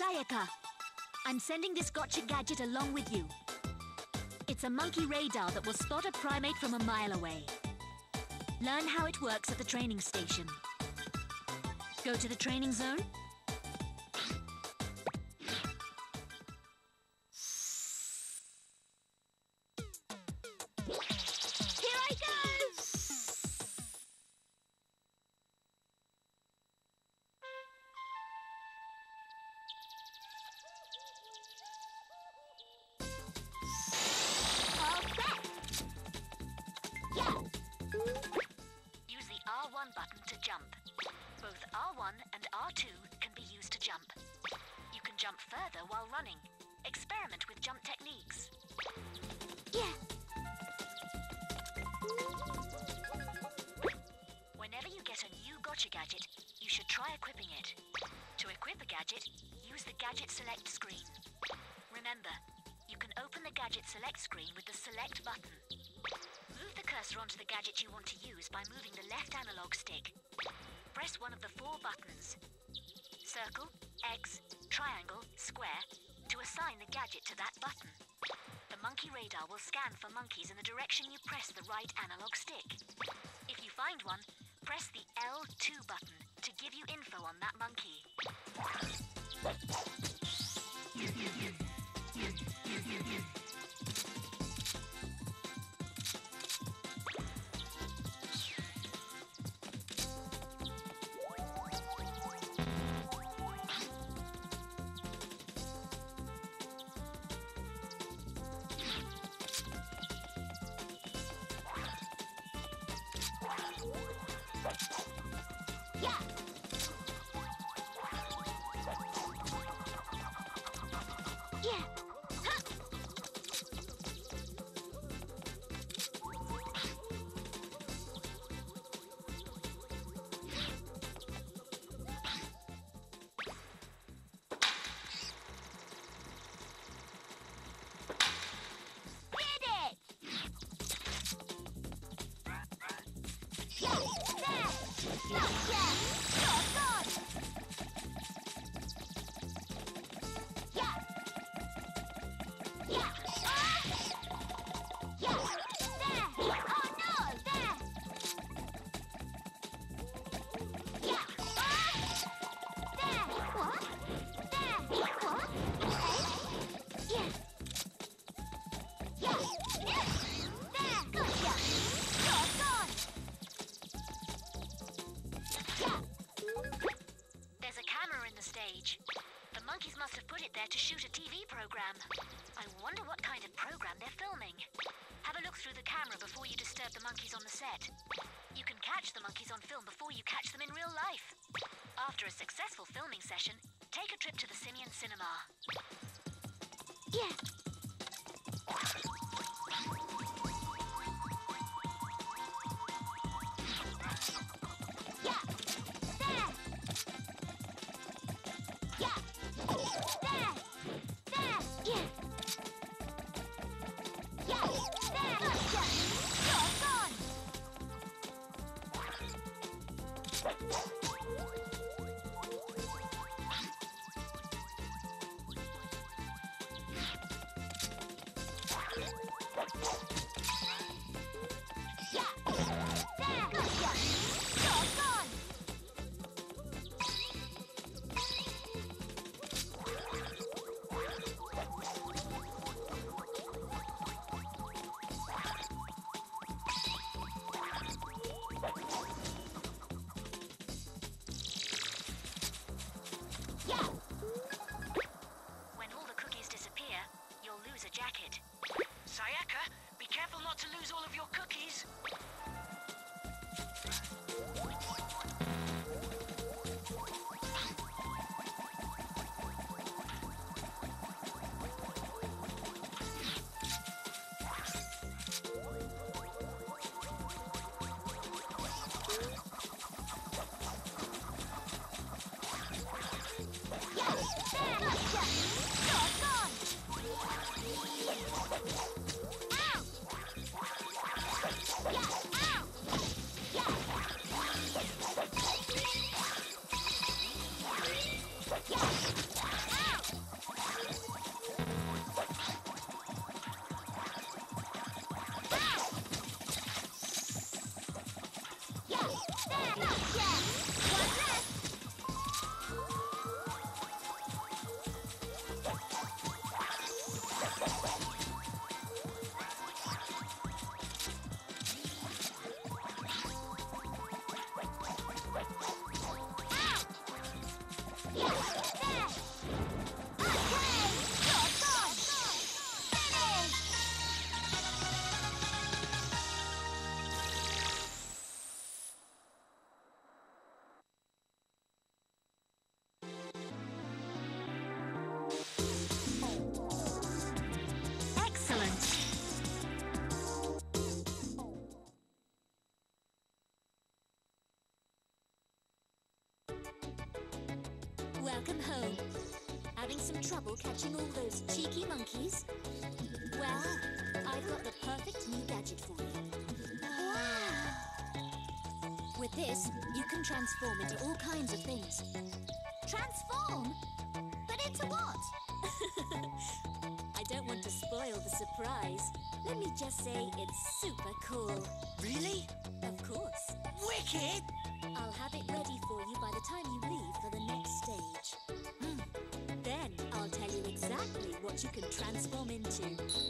Sayaka. I'm sending this gotcha gadget along with you. It's a monkey radar that will spot a primate from a mile away. Learn how it works at the training station. Go to the training zone. Here I go! Use the R1 button to jump. Both R1 and R2 can be used to jump. You can jump further while running. Experiment with jump techniques. Yeah. Whenever you get a new gotcha gadget, you should try equipping it. To equip a gadget, use the Gadget Select screen. Remember, you can open the Gadget Select screen with the Select button. Move the cursor onto the gadget you want to use by moving the left analog stick. Press one of the 4 buttons, circle, X, triangle, square, to assign the gadget to that button. The monkey radar will scan for monkeys in the direction you press the right analog stick. If you find one, press the L2 button to give you info on that monkey. Yeah! Yeah! Huh! Did it! Yeah! There! Gotcha! You're gone! Yeah! Yeah! Ah! Yeah! There! Oh no! There! Yeah! Ah! There! What? There! What? Okay. Yeah! Yeah! There! Gotcha! You're gone! Yeah! There's a camera in the stage. The monkeys must have put it there to shoot a TV program. I wonder what kind of program they're filming. Have a look through the camera before you disturb the monkeys on the set. You can catch the monkeys on film before you catch them in real life. After a successful filming session, take a trip to the Simian Cinema. Yeah. Yeah. There. Yeah. There. There. Yeah. Yeah. There. Gotcha. You're gone. Yeah. There. Gotcha. You're gone. Yeah. When all the cookies disappear, you'll lose a jacket. Sayaka, be careful not to lose all of your cookies. Yeah. There. Gotcha. You're gone. Ow. Yeah. Welcome home. Having some trouble catching all those cheeky monkeys? Well, I've got the perfect new gadget for you. Wow! With this, you can transform into all kinds of things. Transform? But into what? I don't want to spoil the surprise. Let me just say it's super cool. Really? Of course. Wicked! I'll have it ready for you by the time you leave for the next stage. Then I'll tell you exactly what you can transform into.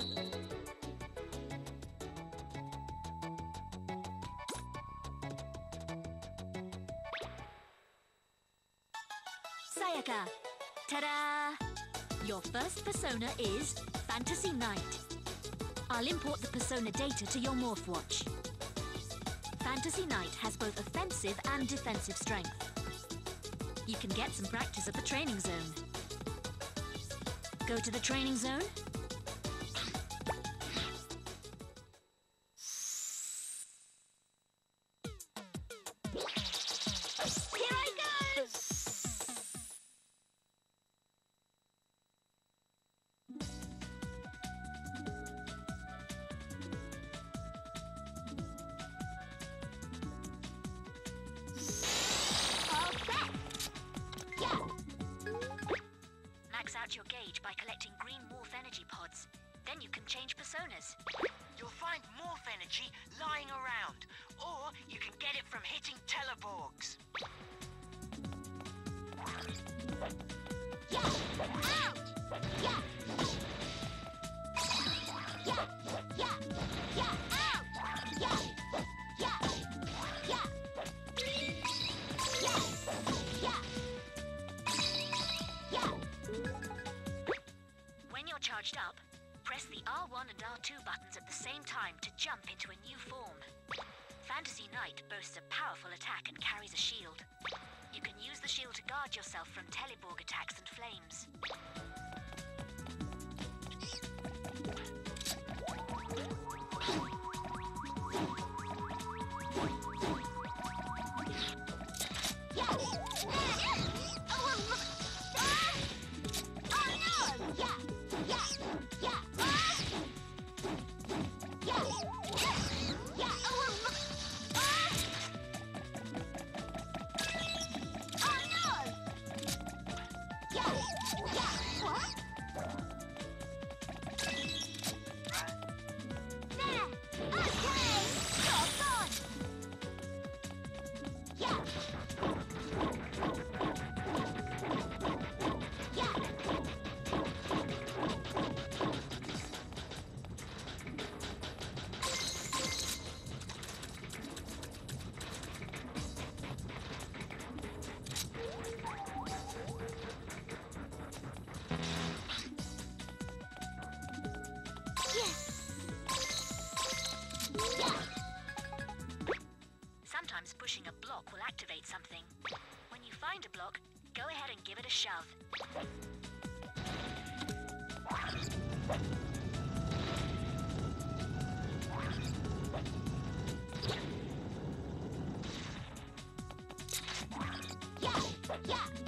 Sayaka, ta-da! Your first persona is Fantasy Knight. I'll import the persona data to your Morph Watch. Fantasy Knight has both offensive and defensive strength. You can get some practice at the training zone. Go to the training zone. Here I go! Max out your gauge by collecting green morph energy pods. Then you can change personas. You'll find morph energy lying around, or you can get it from hitting teleborgs. When you're charged up, press the R1 and R2 buttons at the same time to jump into a new form. Fantasy Knight boasts a powerful attack and carries a shield. You can use the shield to guard yourself from teleborg attacks and flames. Sometimes pushing a block will activate something. When you find a block, go ahead and give it a shove. Yeah!